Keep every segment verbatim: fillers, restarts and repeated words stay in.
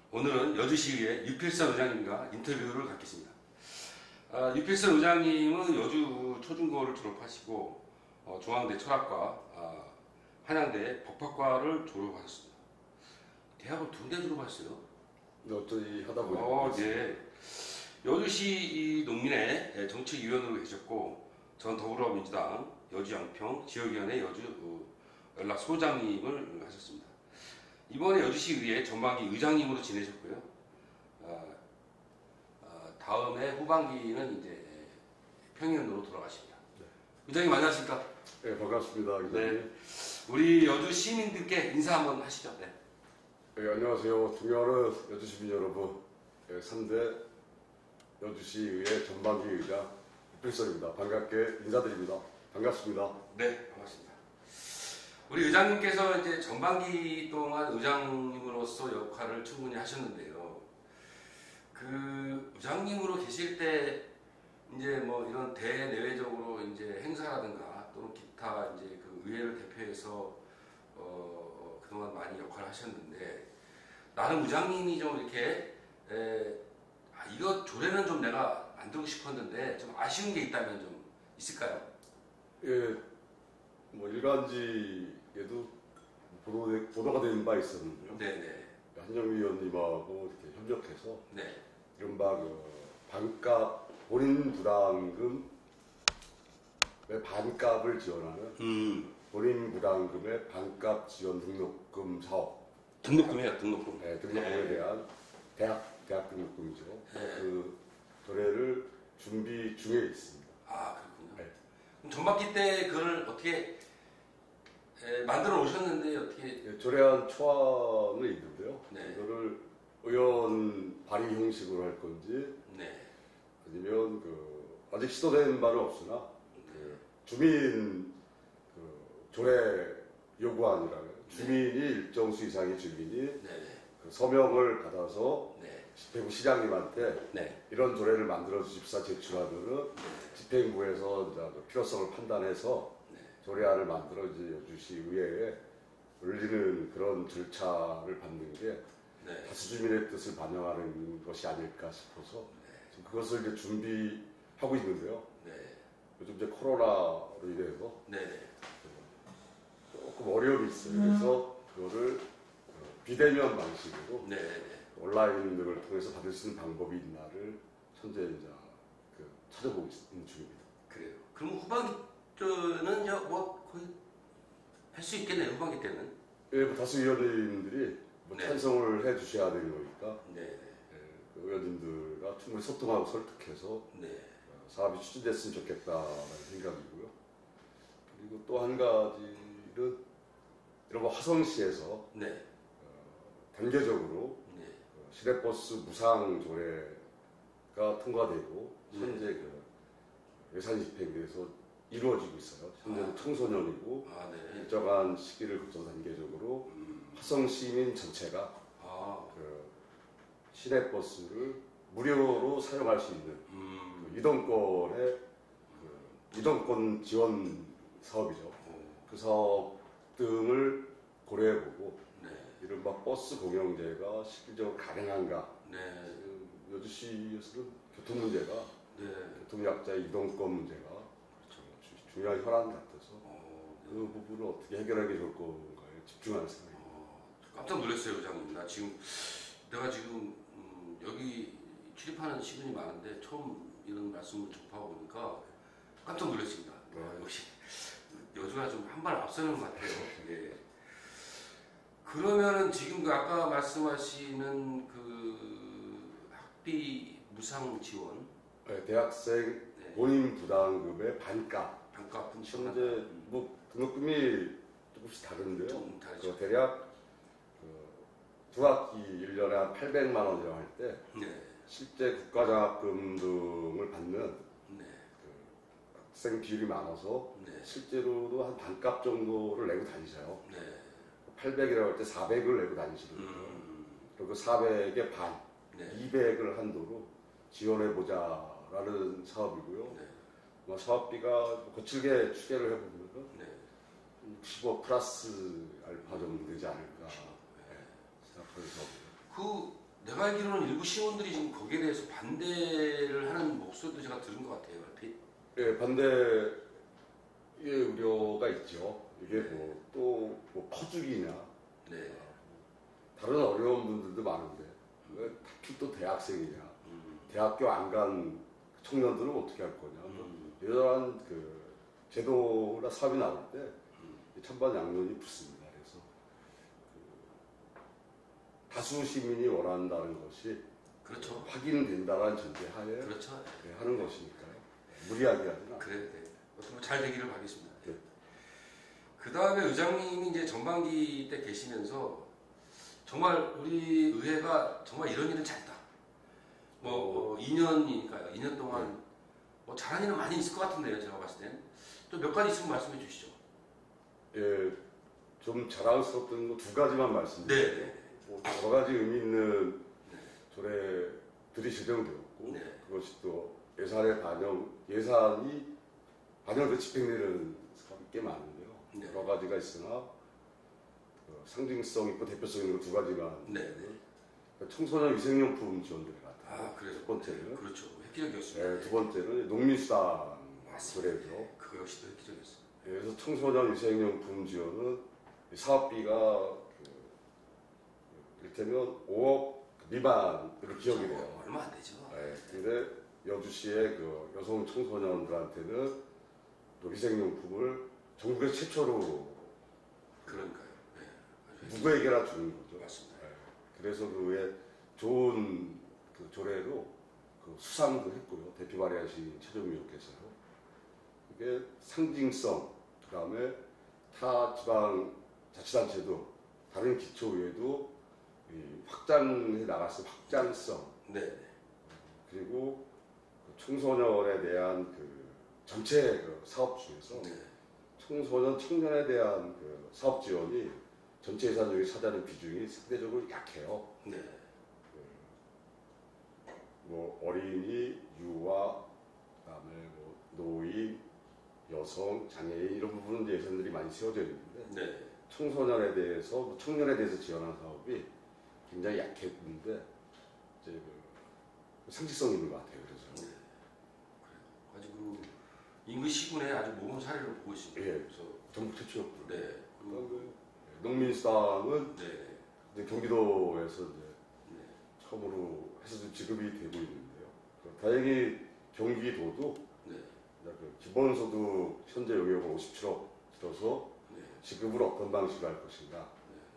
오늘은 여주시의회 유필선 의장님과 인터뷰를 갖겠습니다. 아, 유필선 의장님은 여주 초중고를 졸업하시고 어, 중앙대 철학과, 아, 한양대 법학과를 졸업하셨습니다. 대학을 두 군데 졸업하셨어요? 어쩌지 하다 보니까. 어, 네. 여주시 농민회 정책위원으로 계셨고, 전 더불어민주당 여주양평 지역위원회 여주 연락소장님을 하셨습니다. 이번에 여주시의회 전반기 의장님으로 지내셨고요. 어, 어, 다음에 후반기는 이제 평의원으로 돌아가십니다. 네. 의장님 안녕하십니까? 네, 반갑습니다. 의장님. 네. 우리 여주 시민들께 인사 한번 하시죠. 네. 네, 안녕하세요. 존경하는 여주 시민 여러분. 네, 삼 대 여주시의회 전반기 의장 유필선입니다. 반갑게 인사드립니다. 반갑습니다. 네, 반갑습니다. 우리 의장님께서 이제 전반기 동안 의장님으로서 역할을 충분히 하셨는데요. 그 의장님으로 계실 때 이제 뭐 이런 대내외적으로 이제 행사라든가 또는 기타 이제 그 의회를 대표해서 어 그동안 많이 역할을 하셨는데, 나는 의장님이 좀 이렇게 에 아, 이거 조례는 좀 내가 만들고 싶었는데 좀 아쉬운 게 있다면 좀 있을까요? 예, 뭐 일간지에도 보도, 보도가 된 바 있었는데요. 네네. 한정미 의원님하고 이렇게 협력해서 네. 이른바 그 반값 본인 부담금의 반값을 지원하는 음. 본인 부담금의 반값 지원 등록금 사업. 등록금이요, 등록금. 네, 등록금에 네. 대한 대학 대학 등록금이죠. 네. 그 조례를 준비 중에 있습니다. 아, 그렇군요. 네. 그럼 전반기 때 그걸 어떻게 에, 만들어 오셨는데 어떻게? 예, 조례안 초안은 있는데요. 네. 이거를 의원 발의 형식으로 할 건지 네. 아니면 그 아직 시도된 바는 없으나 그 주민 그 조례 요구안이라는 주민이 일정 수 이상의 주민이 네네. 그 서명을 받아서 네. 집행부 시장님한테 네. 이런 조례를 만들어 주십사 제출하면은 집행부에서 이제 그 필요성을 판단해서 네. 조례안을 만들어 이제 여주시 의회에 올리는 그런 절차를 밟는 게 네. 다수 주민의 뜻을 반영하는 것이 아닐까 싶어서 지금 그것을 이제 준비하고 있는데요. 네. 요즘 이제 코로나로 인해서 네네. 조금 어려움이 있어요. 그래서 그거를 비대면 방식으로 네네. 온라인 등을 통해서 받을 수 있는 방법이 있나를 현재 이제 그 찾아보고 있는 중입니다. 그래요. 그럼 후반기 때는 뭐 거의 할 수 있겠네요. 후반기 때는. 예, 뭐 다수 의원님들이 뭐 네. 찬성을 해주셔야 되는 거니까 네. 예, 그 의원님들과 충분히 소통하고 설득해서 네. 사업이 추진됐으면 좋겠다는 생각이고요. 그리고 또 한 가지는 이런 화성시에서 네. 어, 단계적으로 네. 어, 시내버스 무상 조례가 통과되고 현재 그 예산 집행에서 이루어지고 있어요. 현재는 아. 청소년이고 아, 네. 일정한 시기를 거쳐 단계적으로 음. 화성 시민 전체가 아. 그 시내버스를 무료로 사용할 수 있는 음. 그 이동권의 그 이동권 지원 사업이죠. 오. 그 사업 등을 고려해보고 네. 이른바 버스 공영제가 실질적으로 가능한가. 네. 지금 여주시에서는 교통 문제가 네. 교통약자의 이동권 문제가 그렇죠. 주- 중요한 혈안 같아서 어, 네. 그 부분을 어떻게 해결하는 게 좋을 건가에 집중하는 생각입니다. 어, 깜짝 놀랐어요, 의장님. 나 지금 내가 지금 음, 여기 출입하는 시민이 많은데 처음 이런 말씀을 접하고 보니까 깜짝 놀랐습니다. 네. 아, 역시 여주가 좀 한 발 앞서는 것 같아요. 예. 그러면은 지금 그 아까 말씀하시는 그 학비 무상 지원, 네, 대학생 네. 본인 부담금의 반값. 반값은 현재 뭐 등록금이 조금씩 다른데요. 좀 다르죠. 그 대략 그 두 학기 일 년에 한 팔백만 원이라고 할 때 네. 실제 국가장학금 등을 받는 네. 그 학생 비율이 많아서 네. 실제로도 한 반값 정도를 내고 다니셔요. 네. 팔백이라고 할 때 사백을 내고 다니시거든요. 음. 그리고 사백의 반, 네. 이백을 한도로 지원해보자라는 사업이고요. 네. 뭐 사업비가 거칠게 추계를 해보면 네. 육십오 플러스 알파 정도 되지 않을까 네. 생각하는 사업이에요. 그 내가 알기로는 일부 시의원들이 지금 거기에 대해서 반대를 하는 목소리도 제가 들은 것 같아요. 얼핏. 예, 반대의 우려가 있죠. 이게 뭐 또 뭐 퍼주기냐, 네. 다른 어려운 분들도 많은데 왜 특히 또 대학생이냐, 음. 대학교 안 간 청년들은 어떻게 할 거냐. 음. 이러한 그 제도나 사업이 나올 때 음. 찬반 양론이 붙습니다. 그래서 그 다수 시민이 원한다는 것이 그렇죠. 확인된다는 전제하에 그렇죠. 네, 하는 것이니까요. 무리하게 하지는 않아요. 그래, 네. 어떤 잘 되기를 바라겠습니다. 네. 그 다음에 의장님이 이제 전반기 때 계시면서 정말 우리 의회가 정말 이런 일은 잘했다. 뭐 어, 이 년이니까요. 이 년 동안 네. 뭐 잘한 일은 많이 있을 것 같은데요. 제가 봤을 땐. 또 몇 가지 있으면 말씀해 주시죠. 예, 좀 자랑스럽던 거 두 가지만 말씀드릴게요. 네. 네. 뭐 여러 가지 의미 있는 네. 조례들이 제정되었고 네. 그것이 또 예산에 반영, 예산이 반영돼 집행되는 사람이 꽤 많은데요. 네. 여러 가지가 있으나 어, 상징성 있고 대표성 있는 거 두 가지만. 네. 네. 청소년 위생용품 지원들 같아요. 아, 그래서 첫 번째는. 네, 그렇죠. 획기적이었습니다. 네, 두 번째는 농민수당 맞습니다. 조례죠. 네, 그거 역시 또 획기적이었어요. 예, 그래서 청소년 위생용품 지원은 사업비가 그, 이를테면 오억 미만으로 기억이 돼요. 어, 얼마 안 되죠. 예, 근데 여주시의 그 여성 청소년들한테는 또 위생용품을 전국에 최초로 그러니까요. 네. 아주 누구에게나 주는 거죠. 맞습니다. 예, 그래서 그 외에 좋은 그 조례로 그 수상도 했고요. 대표 발의하신 최종민 의원께서요. 이게 상징성, 그 다음에 타 지방 자치단체도 다른 기초의회도 이 확장해 나갔을 때 확장성, 네. 네. 그리고 그 청소년에 대한 그 전체 그 사업 중에서 네. 청소년 청년에 대한 그 사업 지원이 전체 예산 중에 차지하는 비중이 상대적으로 약해요. 네. 뭐 어린이, 유아, 그다음에 뭐 노인, 여성, 장애인 이런 부분은 예산들이 많이 세워져 있는데 네. 청소년에 대해서, 뭐 청년에 대해서 지원하는 사업이 굉장히 약했는데 이제 그 상식성 있는 것 같아요. 그래서 네. 그래요. 가지고 인근 시군에 아주 모범 사례를 보고 있습니다. 예. 그래서 전국 최초였고요. 네. 그리고 그다음에 농민수당은 네. 이제 경기도에서 이제 네. 처음으로 해서 좀 지급이 되고 있는데요. 다행히 경기도도 네. 그 기본소득 현재 용역을 오십칠억 들어서 네. 지급을 어떤 방식으로 할 것인가를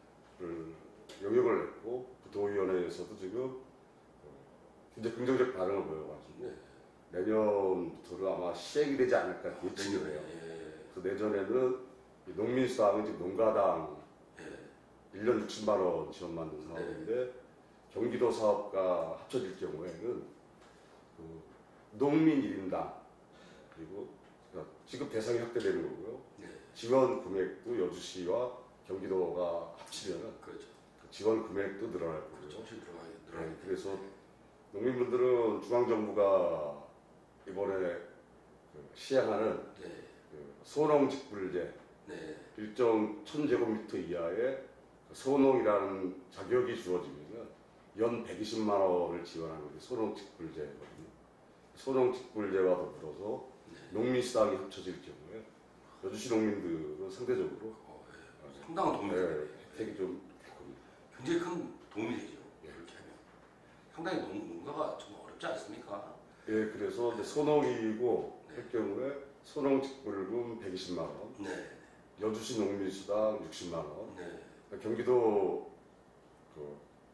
용역을 냈고 그 도의원회에서도 지금 어, 굉장히 긍정적 반응을 보여가지고 네. 내년부터는 아마 시행이 되지 않을까 예측이 내년에, 돼요. 예. 그래서 내년에는 이 농민수당은 지금 농가당 예. 일 년 육천만 원 지원받는 사업인데 경기도 사업과 합쳐질 경우에는 그 농민 일 인당 그리고 그러니까 지급 대상이 확대되는 거고요. 네. 지원 금액도 여주시와 경기도가 합치면 그렇죠. 그 지원 금액도 늘어날 거고요. 그렇죠. 훨씬 들어가요. 네, 들어가요. 그래서 농민분들은 중앙정부가 이번에 그 시행하는 네. 그 소농직불제 네. 일정 천 제곱미터 이하의 그 소농이라는 자격이 주어지면 연 백이십만 원을 지원하는 게 소농직불제거든요. 소농직불제와 더불어서 네. 농민수당이 합쳐질 경우에 여주시 농민들은 상대적으로 어, 예. 상당한 도움이 네, 됩니다. 혜택이 좀 될 겁니다. 굉장히 큰 도움이 되죠. 예. 그렇게 하면. 상당히 농, 농가가 정말 어렵지 않습니까? 예, 그래서 이제 소농이고 네. 할 경우에 소농직불금 백이십만 원, 네. 여주시 농민수당 육십만 원, 네. 경기도 그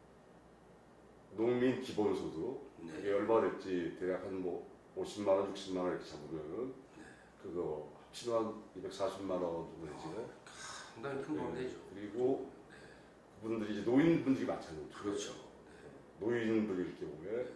농민 기본소득 네. 이게 얼마 될지 대략 한 뭐 오십만 원, 육십만 원 이렇게 잡으면은 네. 그거 합치면 이백사십만 원 정도 되죠. 상당히 큰 도움이 네. 되죠. 그리고 네. 그분들이 이제 노인분들이 많잖아요. 그렇죠. 노인분일 경우에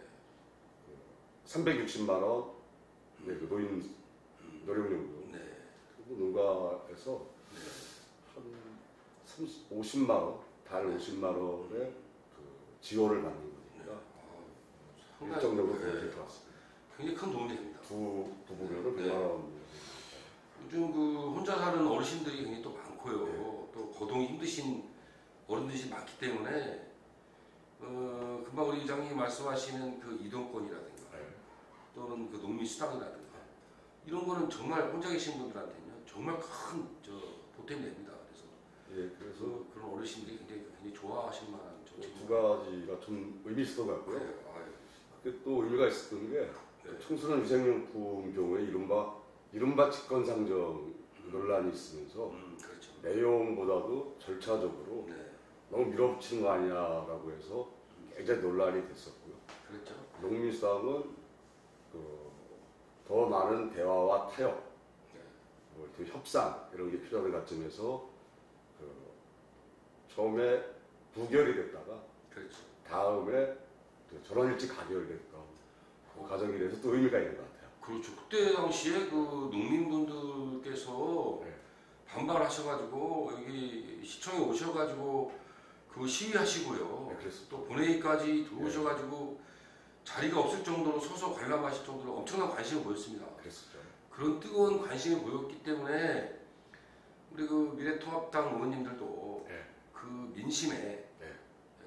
삼백육십만 원 네, 그 노인 노령연금 네. 그리고 농가에서 네. 한 삼십, 오십만 원, 달 오십만 원의 그 지원을 받는 거니까 아, 일정 정도 네. 도움이 될 것 같습니다. 굉장히 큰 도움이 됩니다. 두 부부면은 네. 백만 원. 요즘 그 혼자 사는 어르신들이 굉장히 또 많고요. 네. 또 거동이 힘드신 어른들이 많기 때문에 어, 금방 우리 의장님이 말씀하시는 그 이동권이라든가 네. 또는 그 농민수당이라든가 이런 거는 정말 혼자 계신 분들한테는요 정말 큰 저 보탬이 됩니다. 그래서 예, 그래서 그, 그런 어르신들이 굉장히 굉장히 좋아하실 만한 정책 두 가지가 좀 의미 있었던 것 같고요. 네, 아유, 그게 또 의미가 있었던 게 네. 청소년 위생용품 경우에 이른바 이른바 직권상정 논란이 있으면서 음, 그렇죠. 내용보다도 절차적으로 네, 너무 밀어붙이는 거 아니냐라고 해서 굉장히 논란이 됐었고요. 그렇죠. 농민수당은 그 더 많은 대화와 타협, 네. 뭐 이렇게 협상 이런 게 필요한 관점에서 그 처음에 부결이 됐다가 그렇죠. 다음에 그 전원 일찍 가결됐던 그 과정이 돼서 또 의미가 있는 것 같아요. 그렇죠. 그때 당시에 그 농민분들께서 네. 반발하셔가지고 여기 시청에 오셔가지고 그 시위하시고요. 네, 그랬습니다. 또 본회의까지 들어오셔가지고 자리가 없을 정도로 서서 관람하실 정도로 엄청난 관심을 보였습니다. 그랬었죠. 그런 뜨거운 관심을 보였기 때문에 우리 그 미래통합당 의원님들도 네. 그 민심에 네. 에,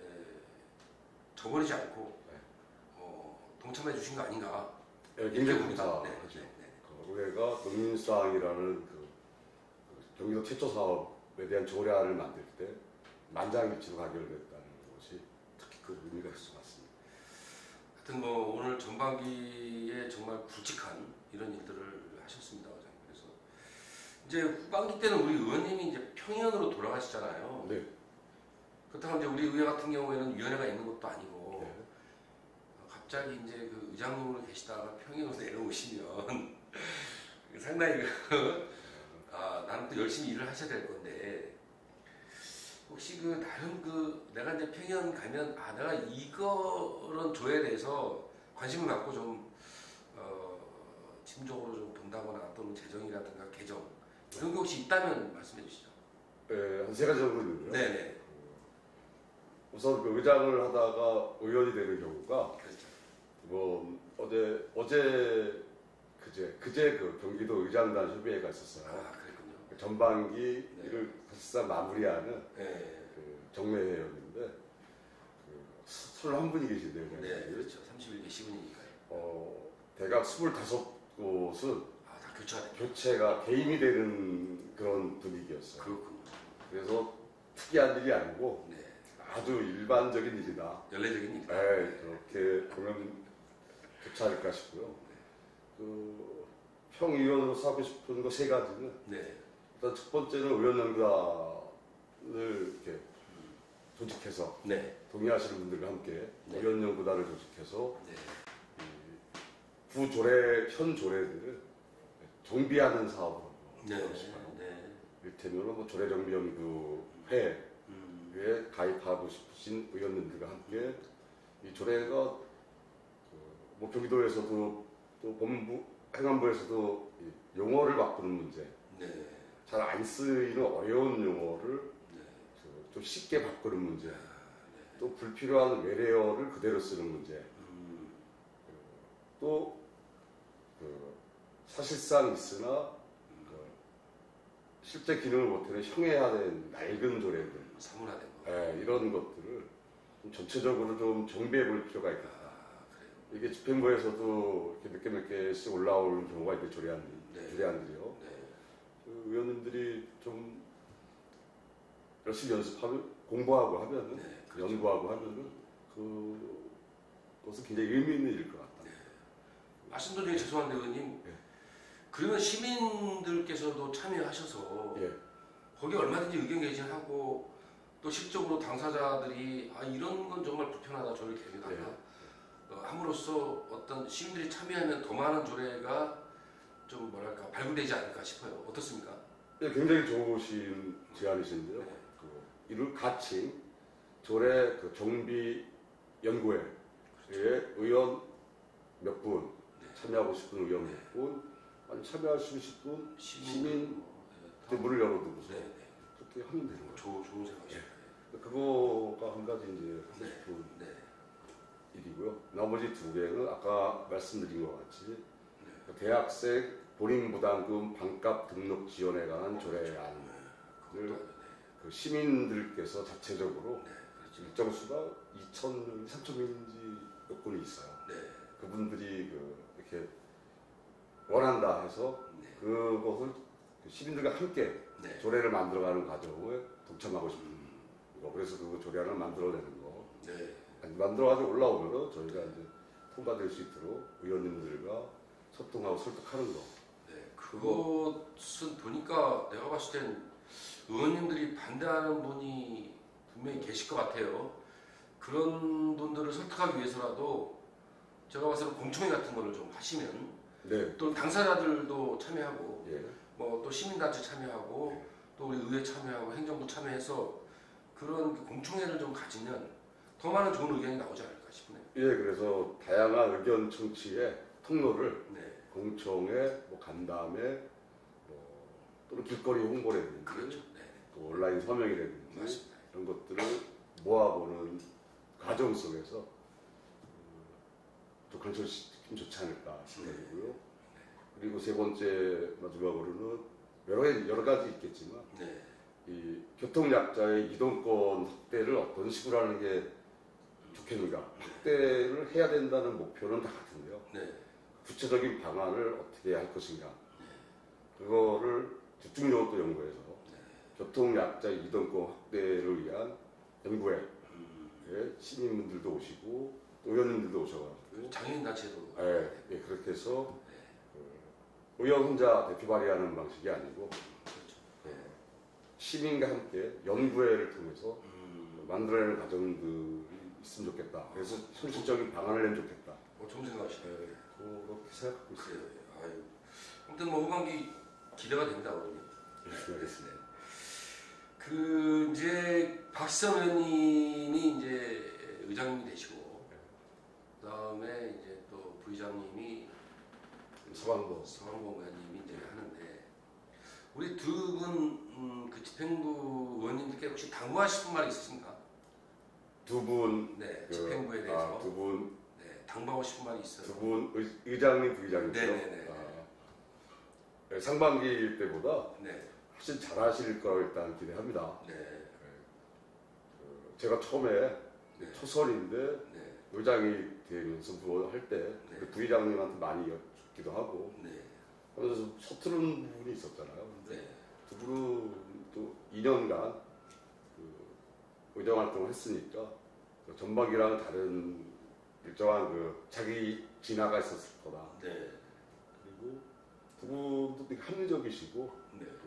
저버리지 않고 네. 어, 동참해 주신 거 아닌가. 네, 굉장히 봅니다. 감사하죠. 네, 네, 네. 그 올해가 농민수당이라는 그, 그 경기도 최초 사업에 대한 조례안을 만들 때 만장일치로 가결됐다는 것이 특히 그 의미가 있을 것 같습니다. 하여튼 뭐 오늘 전반기에 정말 굵직한 이런 일들을 하셨습니다, 의장님. 그래서 이제 후반기 때는 우리 의원님이 이제 평양으로 돌아가시잖아요. 네. 그렇다고 이제 우리 의회 같은 경우에는 위원회가 있는 것도 아니고 네. 갑자기 이제 그 의장님으로 계시다가 평양으로 내려오시면 상당히 그 아, 나는 또 열심히 일을 하셔야 될 건데 혹시 그 다른 그 내가 이제 평양 가면 아 내가 이거런 조에 대해서 관심을 갖고 좀 어, 집중적으로 좀 본다거나 또는 재정이라든가 개정 이런 게 혹시 있다면 말씀해 주시죠. 네, 한 세 가지 정도 있는데요. 네네. 우선 그 의장을 하다가 의원이 되는 경우가 그렇죠. 뭐 어제 어제 그제 그제 그 경기도 의장단 협의회가 있었어요. 아 그랬군요. 그 전반기를 사실상 마무리하는 네. 그 정례회였는데 그 서른한 분이 계신데요. 네, 그렇죠. 삼십 일 개시군이니까요. 어, 대략 스물다섯 곳은 아, 다 교체가 됐죠. 교체가 개임이 되는 그런 분위기였어요. 그렇군요. 그래서 특이한 일이 아니고 네. 아주 일반적인 일이다. 연례적인 일. 에 그렇게 보면 좋지 않을까 싶고요. 그 평의원으로서 하고 싶은 거 세 가지는 네. 일단 첫 번째는 의원연구단을 이렇게 조직해서 네. 동의하시는 분들과 함께 네. 의원연구단을 조직해서 네. 구 조례 현 조례들을 정비하는 사업으로 네. 하고 싶어요. 네. 이를테면 뭐 조례정비연구회에 음. 가입하고 싶으신 의원님들과 함께 이 조례가 그뭐 경기도에서도 또 법무부 행안부에서도 이 용어를 바꾸는 문제, 네. 잘 안 쓰이는 어려운 용어를 네. 그 좀 쉽게 바꾸는 문제, 아, 네. 또 불필요한 외래어를 그대로 쓰는 문제, 음. 또 그 사실상 있으나 그 실제 기능을 못하는 형해화된 낡은 조례들, 사문화된 거. 예, 이런 것들을 좀 전체적으로 좀 정비해 볼 필요가 있겠다. 아, 그래요. 이게 집행부에서도 이렇게 몇 개 몇 개씩 올라오는 경우가 있는데 조례안, 네. 조례안들이요. 네. 그 의원님들이 좀 열심히 연습하면 공부하고 하면은 네. 그렇죠. 연구하고 하면은 그 그것은 굉장히 의미 있는 일일 것 같다. 네. 말씀도 중에 죄송한데 의원님. 네. 그러면 시민들께서도 참여하셔서 예, 거기 얼마든지 의견 개진하고 또 실적으로 당사자들이 아 이런 건 정말 불편하다 조례 개혁하다 예. 어, 함으로써 어떤 시민들이 참여하면 더 많은 조례가 좀 뭐랄까 발굴되지 않을까 싶어요. 어떻습니까? 예, 굉장히 좋으신 제안이신데요. 네. 그 이를 같이 조례 그 정비 연구회에 의원 몇 분 네. 참여하고 싶은 의원 네. 몇 분, 아니 참여하시고 싶은 시민, 시민 뭐, 네, 그 문을 열어두고서 네, 네. 그렇게 하면 되는 거죠. 좋은 좋은 생각이죠. 그거가 한 가지 이제 하고 네. 싶은 네. 일이고요. 나머지 두 개는 아까 말씀드린 것 같이 네. 대학생 본인 부담금 반값 등록 지원에 관한 조례안 네. 그것도 을 네. 그 시민들께서 자체적으로 네. 그렇죠. 일정 수가 이천 명, 삼천 명인지 몇 분이 있어요. 네. 그분들이 그 이렇게 원한다 해서 네. 그것을 시민들과 함께 네. 조례를 만들어가는 과정에 동참하고 싶은 음. 거. 그래서 그 조례안을 만들어내는 거. 네. 만들어가지고 올라오면은 저희가 이제 통과될 수 있도록 의원님들과 소통하고 설득하는 거. 네. 그것은 보니까 내가 봤을 땐 의원님들이 반대하는 분이 분명히 계실 것 같아요. 그런 분들을 설득하기 위해서라도 제가 봤을 때 공청회 같은 거를 좀 하시면 네. 또 당사자들도 참여하고 예. 뭐 또 시민단체 참여하고 네. 또 우리 의회 참여하고 행정부 참여해서 그런 그 공청회를 좀 가지면 더 많은 좋은 의견이 나오지 않을까 싶네요. 예, 그래서 다양한 의견 청취의 통로를 네. 공청회, 뭐 간담회, 뭐 또는 길거리 홍보라든지, 그렇죠. 네. 또 온라인 서명이라든지 맞습니다. 이런 것들을 모아보는 과정 속에서 음, 또 건설시키면 좋지 않을까 생각이고요. 그리고 세 번째 마지막으로는 여러 가지, 여러 가지 있겠지만 네. 이 교통약자의 이동권 확대를 어떤 식으로 하는 게 좋겠는가. 확대를 해야 된다는 목표는 다 같은데요. 네. 구체적인 방안을 어떻게 할 것인가. 그거를 집중적으로 또 연구해서 교통약자 이동권 확대를 위한 연구에 음. 시민분들도 오시고 또 의원님들도 오셔가지고 장애인단체도 예, 예, 그렇게 해서 그 의원 혼자 대표 발의하는 방식이 아니고 그렇죠. 네. 시민과 함께 연구회를 통해서 음. 만들어내는 과정들이 있으면 좋겠다. 그래서 현실적인 방안을 내면 좋겠다. 어, 좋은 생각이시네요. 네, 그렇게 생각하고 있어요. 그래요. 아유. 아무튼 뭐 후반기 기대가 됩니다, 오늘. 열심히 하겠습니다. 그 이제 박시선 의원님이 이제 의장님이 되시고 그다음에 이제 또 부의장님이 서광도 서광범 의원님이 이제 하는데 우리 두 분 그 집행부 의원님들께 혹시 당부하실 싶은 말이 있으십니까? 두 분, 네, 그, 집행부에 대해서 아, 두 분, 네, 당부하고 싶은 말이 있어요. 두 분 의장님, 부의장님죠. 네네네. 아, 네, 상반기 때보다 네, 훨씬 잘하실 거 일단 기대합니다. 네, 그, 제가 처음에 네, 초선인데 네, 의장이 되면서 부할 때 네. 그 부의장님한테 많이 여쭙기도 하고 네, 하면서 좀 서투른 부분이 있었잖아요. 근데 네, 두 분은 또 이 년간 그 의정 활동을 했으니까 그 전박이랑 다른 일정한 그 자기 진화가 있었을 거다. 네, 그리고 두 분도 되게 합리적이시고 네, 또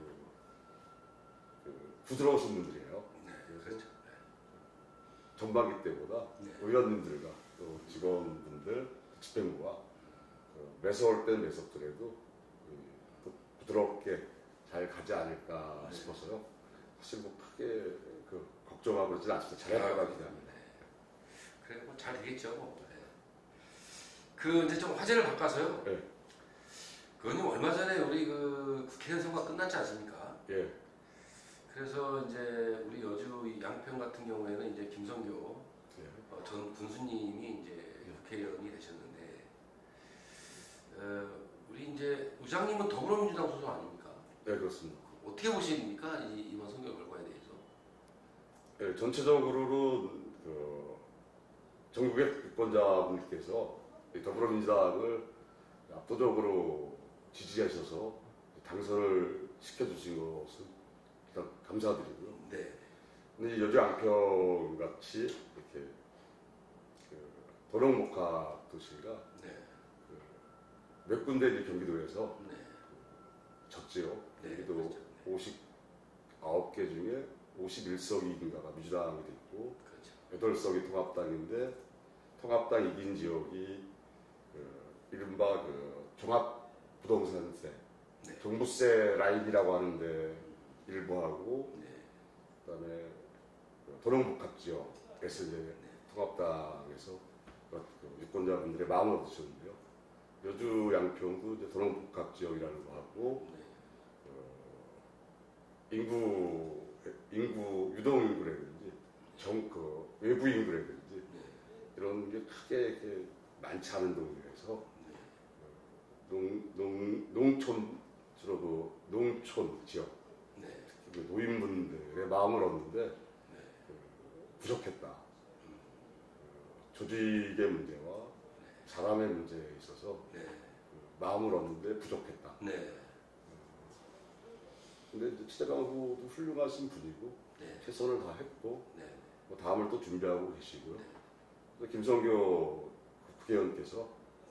그 부드러우신 분들이에요. 네, 그래서 그렇죠. 전반기 때보다 네. 의원님들과 또 직원분들, 집행부와 그 매서울 땐 매섭더라도 그 부드럽게 잘 가지 않을까 네. 싶어서요. 사실 뭐 크게 그 걱정하고 그러진 않습니다. 잘할 거라 기대합니다. 그래 뭐 잘 되겠죠. 뭐. 네. 그 이제 좀 화제를 바꿔서요. 네. 그거는 얼마 전에 우리 그 국회의원 선거가 끝났지 않습니까? 예, 그래서 이제 우리 여주 이 양평 같은 경우에는 이제 김성교 예. 어, 전 군수님이 이제 국회의원이 되셨는데, 어, 우리 이제 의장님은 더불어민주당 소속 아닙니까? 네, 그렇습니다. 어떻게 보십니까? 이, 이번 선거 결과에 대해서? 예, 전체적으로는 그 전국의 유권자분께서 이 더불어민주당을 압도적으로 지지하셔서 당선을 시켜주신 것은 일단 감사드리고요. 네, 근데 여주 양평 같이 이렇게 그 도농목화 도시가 네, 그 몇 군데 이제 경기도에서 네, 졌지요. 네, 경기도 그렇죠. 네. 오십구 개 중에 오십일 석인가가 민주당이 됐고 그렇죠. 여덟 석이 통합당인데 통합당 이긴 지역이 그 이른바 그 종합부동산세, 네. 종부세 라인이라고 하는데 일부하고 네, 그다음에 그 도농복합지역에서 이제 통합당에서 그 유권자분들의 마음을 얻으셨는데요. 여주 양평도 이제 도농복합지역이라는 거 하고 네, 어, 인구 인구 유동 인구라든지 정 그 외부 인구라든지 네, 이런 게 크게 이렇게 많지 않은 동네에서 네. 농, 농, 농촌 주로도 농촌 지역 네, 특히 그 노인분들의 마음을 얻는데 네. 부족했다. 조직의 문제와 사람의 문제에 있어서 네. 그 마음을 얻는데 부족했다. 네. 근데 이제 최재강 후보도 훌륭하신 분이고 네. 최선을 다했고 네. 뭐 다음을 또 준비하고 계시고요. 네. 김성교 국회의원께서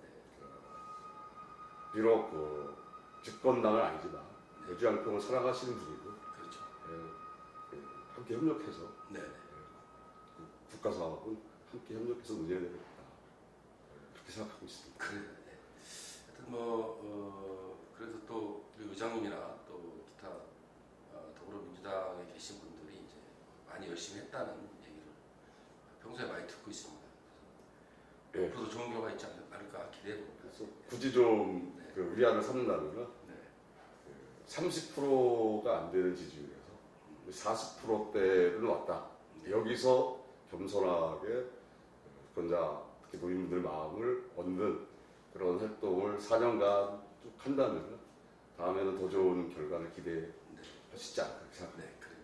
비록 그 집권당은 아니지만 네. 여주양평을 사랑하시는 분이고 그렇죠. 예, 예, 함께 협력해서 네. 예, 국가 사업은 함께 협력해서 운영해야겠다 그렇게 생각하고 있습니다. 그래요. 네. 하여튼 뭐 어, 그래도 또 우리 의장님이나 또 기타 어, 더불어민주당에 계신 분들이 이제 많이 열심히 했다는 얘기를 평소에 많이 듣고 있습니다. 예. 앞으로도 좋은 결과 있지 않을까 기대해 봅니다. 그래서 굳이 좀 네. 그 의안을 삼는다면 네. 삼십 퍼센트가 안 되는 지지율에서 사십 퍼센트대는 왔다. 네. 여기서 겸손하게 유권자, 특히 노인분들 마음을 얻는 그런 활동을 사 년간 쭉 한다면 다음에는 더 좋은 결과를 기대하시지 않을까 생각합니다. 네, 그래요.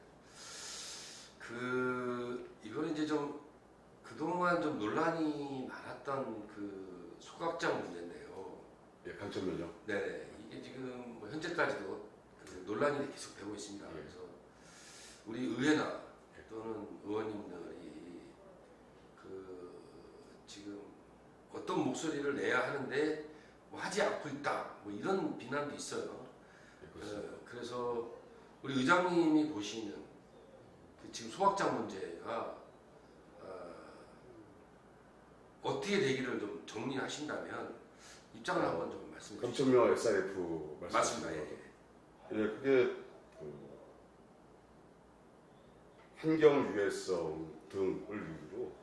그 이거는 이제 좀 그동안 좀 논란이 많았던 그 소각장 문제인데요. 예, 강천면요. 네, 이게 지금 뭐 현재까지도 그 논란이 계속 되고 있습니다. 예. 그래서 우리 의회나 또는 의원님들이 그 지금 어떤 목소리를 내야 하는데 뭐 하지 않고 있다, 뭐 이런 비난도 있어요. 예, 그렇습니다. 어, 그래서 우리 의장님이 보시는 그 지금 소각장 문제가 어, 어떻게 되기를 좀 정리하신다면 입장을 한번 좀 말씀해 주시죠. 강천면 에스알에프 맞습니다. 말씀하신 예, 거죠. 예. 예, 그게 그 환경 유해성 등을 이유로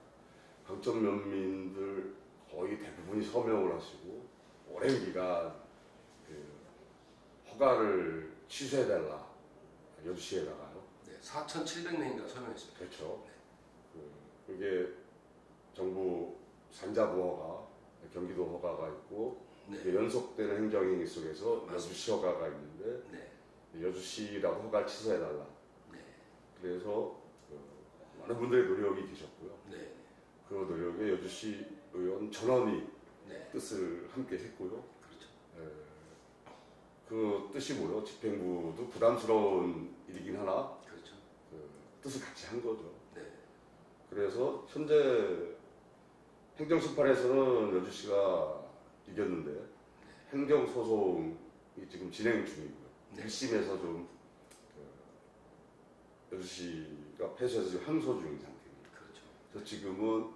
강천면민들 거의 대부분이 서명을 하시고 오랜 기간 그 허가를 취소해달라 여주시에다가요. 네, 사천칠백 명인가 서명했습니다. 그렇죠. 그, 그게 정부 산자부 허가, 경기도 허가가 있고 네, 이게 연속되는 행정행위 속에서 맞습니다. 여주시 허가가 있는데 네, 여주시라고 허가를 취소해달라. 네, 그래서 그 많은 분들의 노력이 계셨고요. 네, 그 노력에 여주시 의원 전원이 네, 뜻을 함께 했고요. 그렇죠. 에, 그 뜻이 뭐요? 집행부도 부담스러운 일이긴 하나 그렇죠. 그 뜻을 같이 한 거죠. 네, 그래서 현재 행정심판에서는 여주시가 이겼는데 행정소송이 지금 진행 중이고요. 네. 일 심에서 좀 그, 여주시가 패소해서 지금 항소 중인 상태입니다. 그렇죠. 그래서 지금은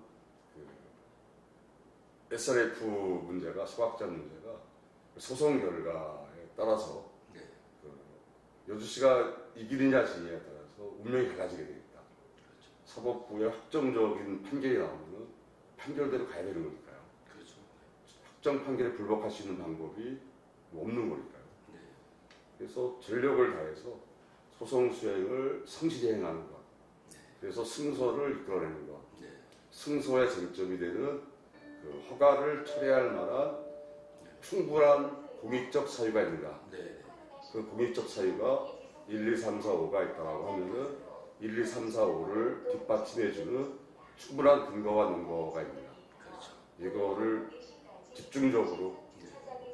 그 에스알에프 문제가 소각장 문제가 소송 결과에 따라서 네, 그 여주시가 이기느냐 지느냐에 따라서 운명이 달라지게 되겠다. 그렇죠. 사법부의 확정적인 판결이 나오면 판결대로 가야 되는 거니까요. 그렇죠. 확정 판결에 불복할 수 있는 방법이 뭐 없는 거니까요. 네, 그래서 전력을 다해서 소송 수행을 성실히 행하는 것. 네, 그래서 승소를 이끌어내는 것. 네, 승소의 쟁점이 되는 그 허가를 철회할 만한 충분한 공익적 사유가 있는가. 네, 그 공익적 사유가 일, 이, 삼, 사, 오가 있다고 하면은 일, 이, 삼, 사, 오를 뒷받침해주는 충분한 근거와 논거가 있는가. 그렇죠. 이거를 집중적으로 네,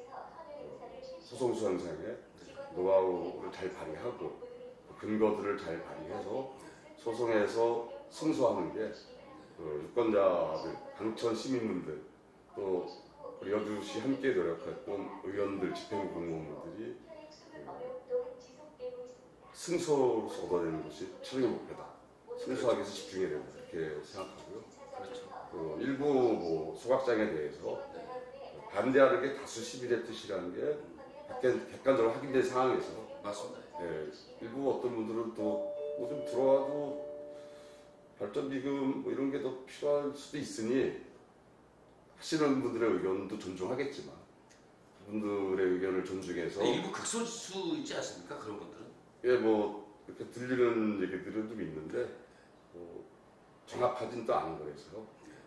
소송 수행상에 노하우를 잘 발휘하고 근거들을 잘 발휘해서 소송에서 승소하는 게 그 유권자들, 강천 시민분들 또 우리 여주시 함께 노력했던 의원들, 집행부 공무원들이 승소로서 얻어내는 것이 최종의 목표다. 승소하기 위해서 집중해야 된다. 이렇게 생각하고요. 그렇죠. 그 일부 뭐 소각장에 대해서 반대하는 게 다수 시민의 뜻이라는 게 객관- 객관적으로 확인된 상황에서 맞습니다. 예, 일부 어떤 분들은 또 뭐 좀 들어와도 발전기금 뭐 이런 게 더 필요할 수도 있으니 하시는 분들의 의견도 존중하겠지만 그분들의 의견을 존중해서 일부 극소수이지 않습니까? 그런 분들은. 예, 뭐 이렇게 들리는 얘기들은 좀 있는데 뭐 정확하진 또 않은 거라서요.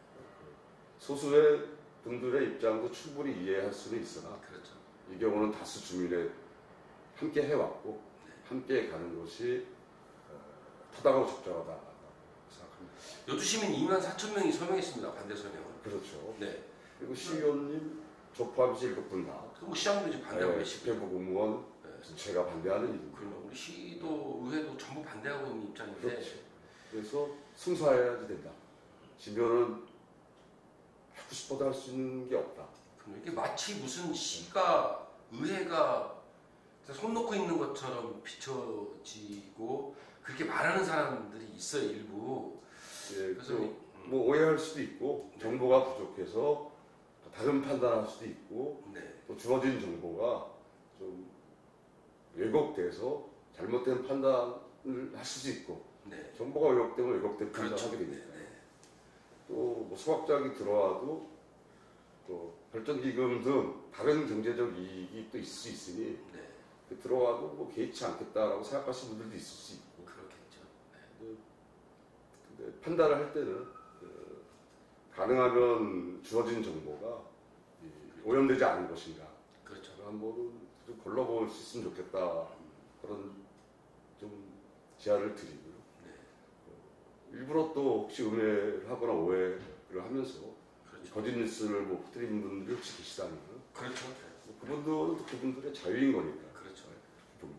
소수의 분들의 입장도 충분히 이해할 수는 있으나 그렇죠. 이 경우는 다수 주민의 함께 해왔고 함께 가는 것이 어, 타당하고 적절하다 생각합니다. 여주시민 이만 사천 명이 서명했습니다. 반대 서명을. 그렇죠. 네. 그리고 시의원님 저 포함해서 일곱 분 다. 뭐 시장도 이제 반대하고 네, 계시고. 집행부 공무원 네. 전체가 반대하는 일입니다. 그러면 우리 시도 의회도 전부 반대하고 있는 입장인데. 그렇죠. 그래서 승소해야지 된다. 지면은 하고 싶어도 할 수 있는 게 없다. 그럼 이게 마치 무슨 시가 의회가 손 놓고 있는 것처럼 비춰지고 그렇게 말하는 사람들이 있어요, 일부. 예, 그래서 그, 뭐 오해할 수도 있고 네. 정보가 부족해서 다른 판단할 수도 있고 네. 또 주어진 정보가 좀 왜곡돼서 잘못된 판단을 할 수도 있고 네. 정보가 왜곡되면 왜곡된 그렇죠. 판단을 하게 네. 되니까 네. 또뭐 소각장이 들어와도 또 발전기금 등 다른 경제적 이익이 또 있을 수 있으니 네. 그 들어와도 뭐 개의치 않겠다라고 생각하시는 분들도 있을 수 있고 그렇겠죠. 근데, 근데 판단을 할 때는 그 가능하면 주어진 정보가 이 오염되지 않은 것인가 그렇죠. 한번 좀 걸러볼 수 있으면 좋겠다 그런 좀 제안을 드리고요. 네. 일부러 또 혹시 음해를 하거나 오해를 하면서 그렇죠. 거짓 뉴스를 뭐 퍼뜨리는 분들이 혹시 계시다면 그렇죠. 뭐 그분들은 또 그분들의 자유인 거니까. 그렇죠. 좀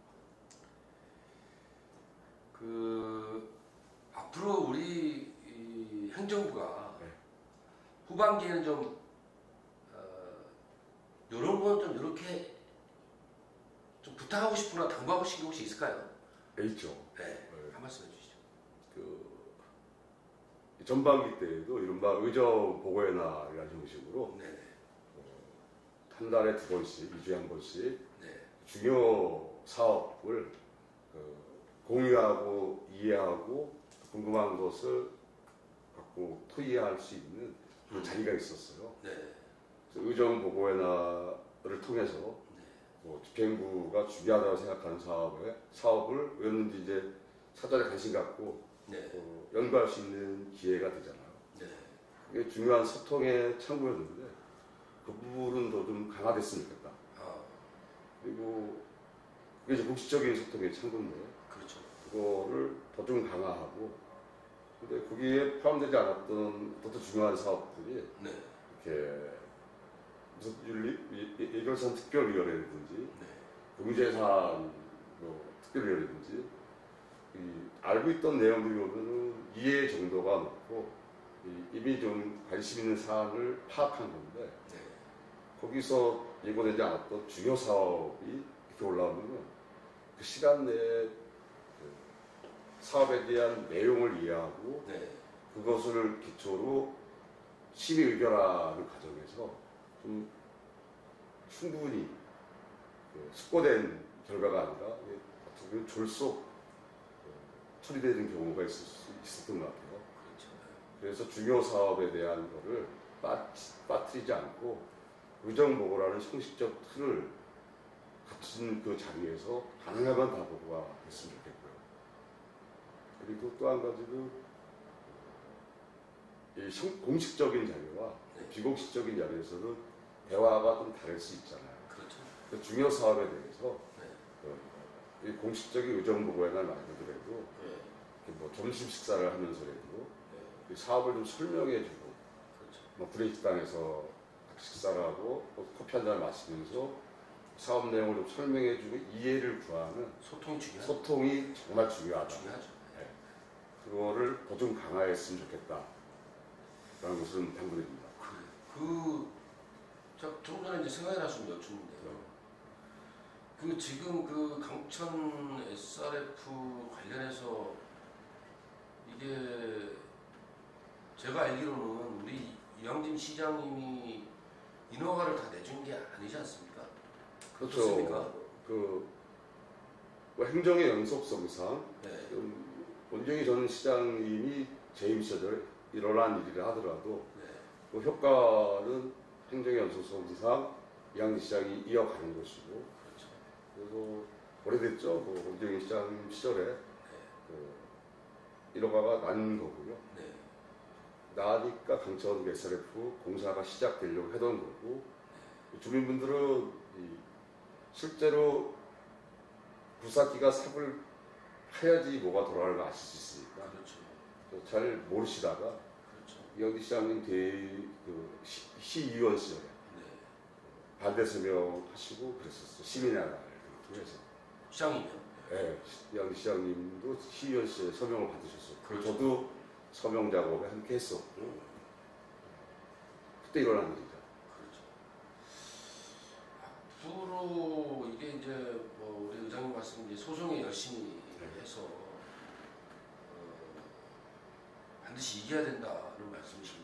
그 앞으로 우리 이 행정부가 네. 후반기에는 좀 어, 이런 건 좀 이렇게 좀 부탁하고 싶거나 당부하고 싶은 게 혹시 있을까요? 네, 있죠. 네, 네. 한 말씀 해주시죠. 그 전반기 때에도 이른바 의정 보고회 날이라는 형식으로 네, 한 달에 두 번씩, 이 주에 한 번씩 네, 중요 사업을 그 공유하고 이해하고 궁금한 것을 갖고 토의할 수 있는 그런 자리가 있었어요. 네, 그래서 의정 보고회 날을 통해서 네, 뭐 집행부가 중요하다고 생각하는 사업에 사업을 의원님들이 이제 사전에 관심 갖고 네, 어, 연구할 수 있는 기회가 되잖아요. 네, 그게 중요한 소통의 창구였는데 그 부분은 더 좀 강화됐으면 좋겠다. 아, 그리고 그게 이제 공식적인 소통의 창구인데 그렇죠. 그거를 더 좀 강화하고 근데 거기에 포함되지 않았던 더 중요한 사업들이 네, 이렇게 무슨 윤리 예- 예결산 특별위원회라든지 네, 경제산 뭐 특별위원회라든지 이 알고 있던 내용들이 오면은 이해 정도가 높고 이 이미 좀 관심 있는 사안을 파악한 건데 네, 거기서 예고되지 않았던 중요 사업이 이렇게 올라오면은 그 시간 내에 그 사업에 대한 내용을 이해하고 네, 그것을 기초로 심의 의결하는 과정에서 좀 충분히 그 숙고된 결과가 아니라 이게 어떻게 보면 졸속 그 처리되는 경우가 있을 수 있었던 것 같아요. 그렇죠. 그래서 중요 사업에 대한 거를 빠, 빠뜨리지 않고 의정보고라는 형식적 틀을 갖춘 그 자리에서 가능하면 다 보고가 됐으면 좋겠고요. 그리고 또 한 가지는 이 형- 공식적인 자리와 네. 비공식적인 자리에서는 대화가 좀 다를 수 있잖아요. 그렇죠. 그 중요 사업에 대해서 네, 어, 이 공식적인 의정보고회날 말고더라도 네, 이렇게 뭐 점심 식사를 하면서라도 네, 이 사업을 좀 설명해주고 그렇죠. 뭐 구내식당에서 식사를 하고 또 커피 한 잔 마시면서 사업 내용을 좀 설명해주고 이해를 구하는 소통이 중요하죠. 소통이 정말 중요하다. 중요하죠. 네. 그거를 더 좀 강화했으면 좋겠다. 라는 것은 당부드립니다. 그래. 그, 저, 좀 전에 이제 생각이 나서 좀 여쭙는데요. 그, 지금 그 강천 에스알에프 관련해서 이게 제가 알기로는 우리 이양진 시장님이 인허가를 다 내준 게 아니지 않습니까? 그렇죠. 그렇습니까? 그, 뭐 행정의 연속성상 네. 좀 원정희 전 시장님이 재임 시절에 일어난 일이라 하더라도 네. 그 효과는 행정의 연속성상 이양진 시장이 이어가는 것이고 그렇죠. 그래서 오래됐죠. 뭐 원정희 시장 시절에 네. 그 일허가가 난 거고요. 네. 나니까 강천 에스알에프 공사가 시작되려고 하던 거고 주민분들은 이 실제로 굴삭기가 삽을 해야지 뭐가 돌아가는 걸 아실 수 있으니까 그렇죠. 잘 모르시다가 그렇죠. 이영기 시장님 대, 그 시, 시의원 시절에 네. 반대 서명하시고 그랬었어요. 시민의 날을 통해서. 시장이면. 네, 이영기 시장님도 시의원 시절에 서명을 받으셨었고 그렇죠. 저도 서명 작업에 함께 했었고 그때 일어난 일이죠. 그렇죠. 앞으로 이게 이제 뭐 우리 의장님 말씀 이제 소송에 열심히 네. 해서 어, 반드시 이겨야 된다는 말씀이신데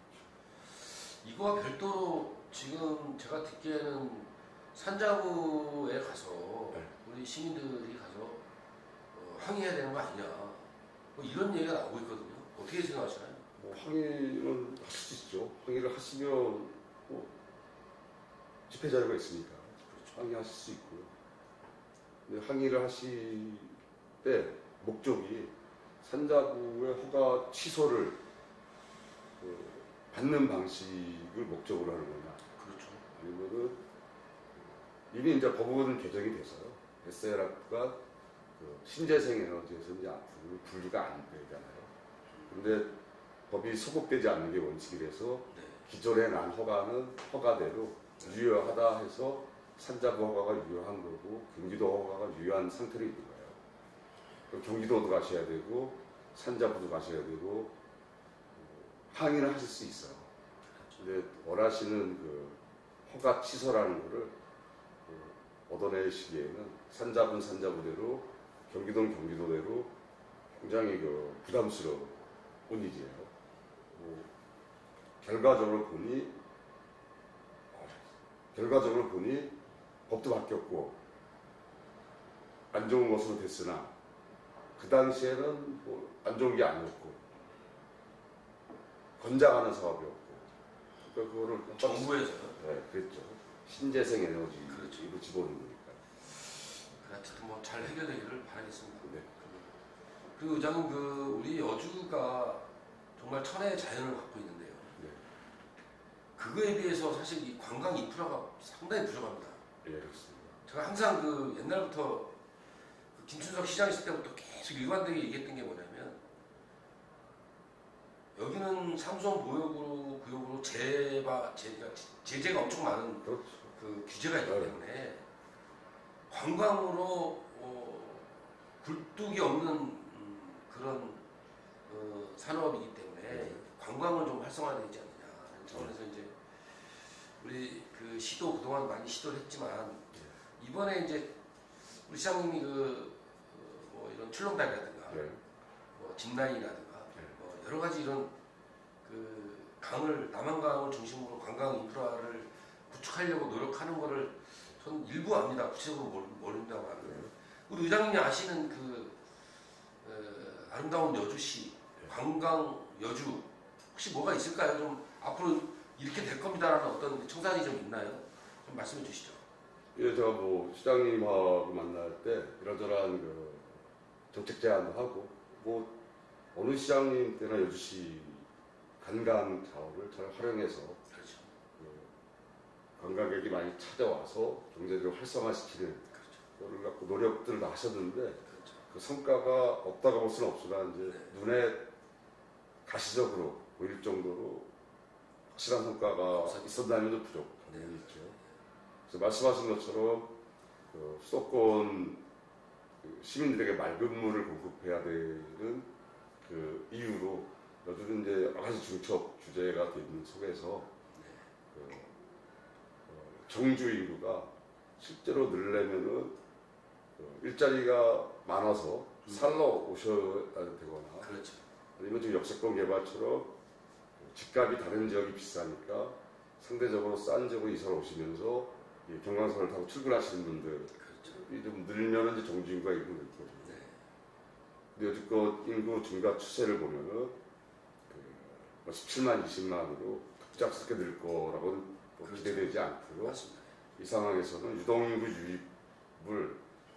이거와 별도로 지금 제가 듣기에는 산자부에 가서 네. 우리 시민들이 가서 어, 항의해야 되는 거 아니냐 뭐 이런 얘기가 나오고 있거든요. 어떻게 생각하시나요? 뭐 항의는 하실 수 있죠. 항의를 하시면 뭐 집회 자료가 있으니까 그렇죠. 항의하실 수 있고요. 근데 항의를 하실 때 목적이 산자부의 허가 취소를 그 받는 방식을 목적으로 하는 거냐, 그렇죠. 아니면은 이미 이제 법은 개정이 돼서요. 에스엘아이가 그 신재생 에너지에서 이제 앞으로 분류가 안 되잖아요. 근데 법이 소급되지 않는 게 원칙이라서 네. 기존에 난 허가는 허가대로 유효하다 해서 산자부 허가가 유효한 거고 경기도 허가가 유효한 상태로 있는 거예요. 그럼 경기도도 가셔야 되고 산자부도 가셔야 되고 항의를 하실 수 있어요. 근데 원하시는 그 허가 취소라는 거를 얻어내시기에는 산자부는 산자부대로 경기도는 경기도대로 굉장히 그 부담스러운 일이에요. 뭐 결과적으로 보니 결과적으로 보니 법도 바뀌었고 안 좋은 것으로 됐으나 그 당시에는 뭐 안 좋은 게 아니었고 건장하는 사업이었고 그러니까 그거를 정부에서요? 네, 그랬죠. 신재생 에너지 그렇죠. 이거 집어넣는 거니까. 하여튼 뭐 잘 해결되기를 바라겠습니다. 네. 그리고 의장님 그 우리 여주가 정말 천혜의 자연을 갖고 있는데요. 네. 그거에 비해서 사실 이 관광 인프라가 상당히 부족합니다. 예, 그렇습니다. 제가 항상 그 옛날부터 그 김춘석 시장 있을 때부터 계속 일관되게 얘기했던 게 뭐냐면 여기는 삼성 보육으로 구역으로 제바 제가 제재가 엄청 많은 그렇죠. 그 규제가 있기 때문에 관광으로 어, 굴뚝이 없는 음, 그런 어, 산업이기 때문에 네. 관광을 좀 활성화되지 않느냐 하는 차원에서 이제 우리 그 시도 그동안 많이 시도를 했지만 이번에 이제 우리 시장님이 그 뭐 이런 출렁다리라든가 네. 뭐 짚라인이라든가 뭐 여러 가지 이런 그 강을 남한강을 중심으로 관광 인프라를 구축하려고 노력하는 거를 전 일부 압니다. 구체적으로 모르, 모른다고 하면 우리 의장님이 아시는 그 어, 아름다운 여주시 관광 여주 혹시 뭐가 있을까요? 좀 앞으로 이렇게 될 겁니다라는 어떤 청산이 좀 있나요? 좀 말씀해 주시죠. 예, 제가 뭐 시장님하고 만날 때 이러저러한 그 정책 제안도 하고 뭐 어느 시장님 때나 여주시 관광 자원을 잘 활용해서 그렇죠. 그 관광객이 많이 찾아와서 경제를 활성화시키는 그렇죠. 그걸 갖고 노력들을 다 하셨는데 그렇죠. 그 성과가 없다고 볼 수는 없지만 이제 네. 눈에 가시적으로 보일 정도로 확실한 성과가 있었다면 좀 부족함이 네. 있죠. 그래서 말씀하신 것처럼 그 수도권 그 시민들에게 맑은 물을 공급해야 되는 그 이유로 여주는 이제 여러 가지 중첩 규제가 돼 있는 속에서 그 어, 정주 인구가 실제로 늘려면은 그 일자리가 많아서 살러 오셔야 되거나 그렇죠. 아니면 지금 역세권 개발처럼 집값이 다른 지역이 비싸니까 상대적으로 싼 지역으로 이사를 오시면서 이 경광선을 타고 출근하시는 분들이 그렇죠. 좀 늘면 이제 정주 인구가 일부 늘거든요. 네. 근데 여지껏 인구 증가 추세를 보면은 그 십칠만, 이십만으로 급작스럽게 늘 거라고는 그렇죠. 기대되지 않고요. 맞습니다. 이 상황에서는 유동인구 유입을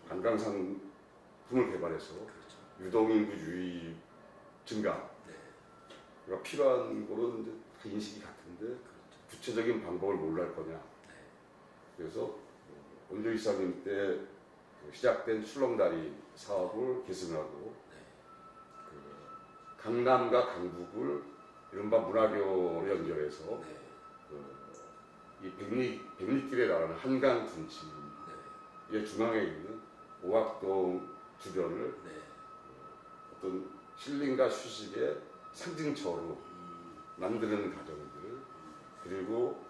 관광상품을 개발해서 그렇죠. 유동인구 유입 증가 네. 가 필요한 거는 이제 다 인식이 같은데 그렇죠. 구체적인 방법을 뭘로 할 거냐. 네. 그래서 원조 이사님 때 시작된 출렁다리 사업을 계승하고 네. 그 강남과 강북을 이른바 문화교로 연결해서 네. 그, 이 백리, 백리길에 나가는 한강 둔치의 네. 중앙에 있는 오학동 주변을 네. 어떤 힐링과 휴식의 상징처로 음. 만드는 과정들, 그리고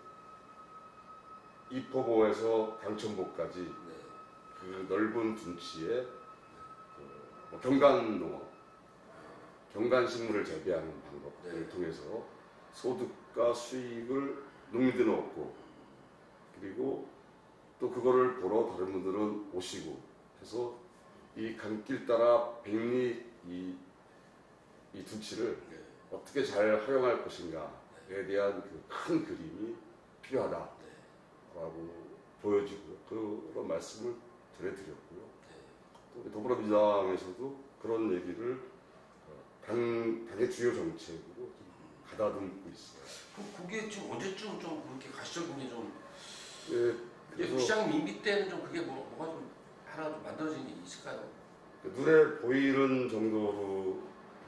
이포보에서 강천보까지 네. 그 넓은 둔치에 그 뭐 경관농업, 경관식물을 재배하는 방법을 네. 통해서 소득과 수익을 농민들은 얻고, 그리고 또 그거를 보러 다른 분들은 오시고 해서 이 강길 따라 백리 이, 이 둔치를 네. 어떻게 잘 활용할 것인가에 대한 그 큰 그림이 필요하다라고 네. 보여지고 그런 말씀을 전해드렸고요. 네. 또 우리 더불어민주당에서도 그런 얘기를 당, 당의 주요 정책으로 좀 가다듬고 있어요. 그, 그게 지금 언제쯤 좀 그렇게 가시적인 게 좀, 예, 그게 그래서 시장 임기 때는 좀 그게 뭐, 뭐가 좀 하나 좀 만들어진 게 있을까요? 눈에 보이는 정도로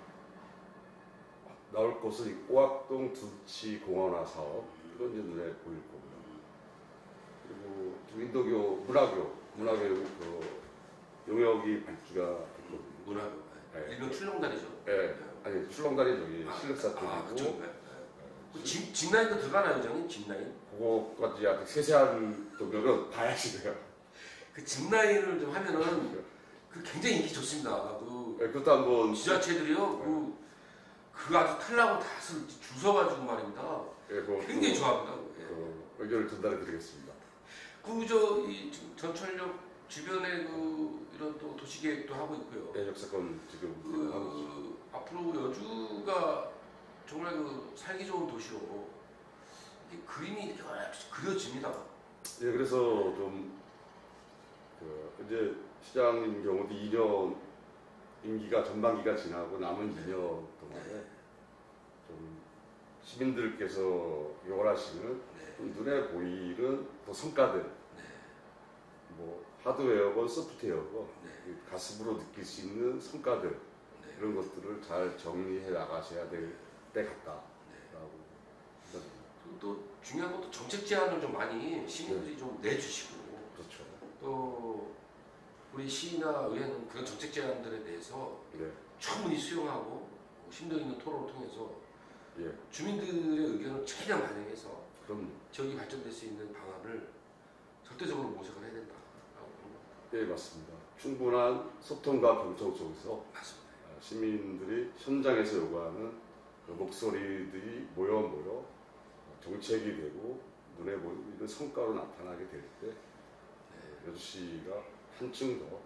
나올 것은 이 오학동 둔치 공원화 사업, 이건 이제 눈에 보일 거고요. 그리고 좀 인도교, 문화교, 문화교 그 용역이 발주가 됐거든요. 문화교. 네. 일명 출렁다리죠. 예, 아니 출렁다리 저기 실력사 아, 쪽이고, 그쪽인가요? 그 집, 집라인도 들어가나요, 장님? 집라인? 그거까지 아직 세세한 정도는 봐야지 돼요. 그 집라인을 좀 하면은 그 굉장히 인기 좋습니다. 그 예, 그것도 한번 지자체들이요, 그, 그 아주 탈락을 다 주워가지고 말입니다. 예, 그, 굉장히 그, 좋아합니다. 예. 그 의견을 전달해 드리겠습니다. 그, 저, 이 지금 전철역 주변에 그, 이런 또 도시계획도 하고 있고요. 예, 역사건 지금 그, 하고 있죠. 앞으로 여주가 정말 그 살기 좋은 도시로 이게 그림이 이렇게 그려집니다. 예, 그래서 좀, 그, 이제 시장인 경우도 이 년 임기가 전반기가 지나고 남은 이 년 동안에 네. 좀 시민들께서 요구하시는 네. 좀 눈에 보이는 그 성과들, 네. 뭐 하드웨어건 소프트웨어건 네. 가슴으로 느낄 수 있는 성과들, 네. 이런 것들을 잘 정리해 나가셔야 될 때 같다라고 네. 생각합니다. 그리고 또 중요한 것도 정책 제안을 좀 많이 시민들이 좀 내주시고, 그렇죠. 또 우리 시나 의회는 그런 정책 제안들에 대해서 네. 충분히 수용하고 심도 있는 토론을 통해서 예. 주민들의 의견을 최대한 반영해서 그럼 지역이 발전될 수 있는 방안을 절대적으로 모색을 해야 된다라고 봅니다. 예, 맞습니다. 충분한 소통과 경청 속에서 맞습니다. 시민들이 현장에서 요구하는 그 목소리들이 모여 모여 정책이 되고 눈에 보이는 성과로 나타나게 될 때 네. 여주시가 한층 더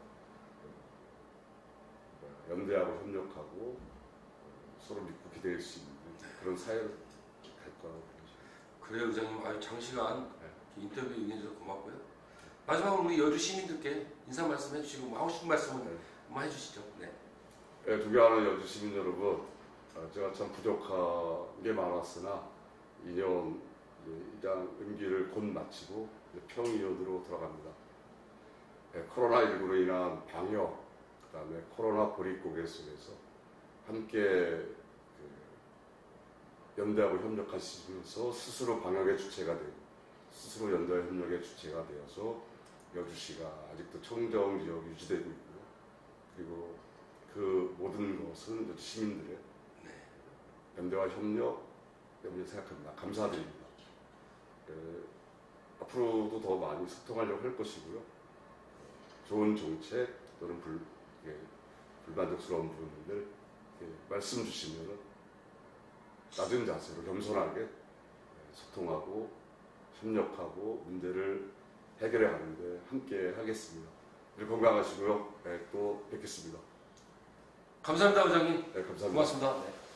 연대하고 협력하고 서로 믿고 기댈 수 있는 그런 사회로 갈 거라고 보입니다. 그래요, 의장님. 아주 장시간 네. 인터뷰 응해주셔서 고맙고요. 마지막으로 우리 여주 시민들께 인사 말씀 해주시고 뭐 하고 싶은 말씀은 네. 한번 해주시죠. 네. 네, 존경하는 여주 시민 여러분, 어, 제가 참 부족한 게 많았으나 이 년 이장 임기를 곧 마치고 평의원으로 돌아갑니다. 네, 코로나십구로 인한 방역, 그 다음에 코로나 고립고개 속에서 함께 그 연대하고 협력하시면서 스스로 방역의 주체가 되고 스스로 연대와 협력의 주체가 되어서 여주시가 아직도 청정 지역이 유지되고 있고요. 그리고 그 모든 것은 여주 시민들의 네. 연대와 협력 때문에 생각합니다. 감사드립니다. 에, 앞으로도 더 많이 소통하려고 할 것이고요. 좋은 정책 또는 불, 예, 불만족스러운 부분들 예, 말씀 주시면 낮은 자세로 겸손하게 예, 소통하고 협력하고 문제를 해결해 가는데 함께 하겠습니다. 건강하시고요. 예, 또 뵙겠습니다. 감사합니다, 의장님. 네, 감사합니다. 고맙습니다. 네.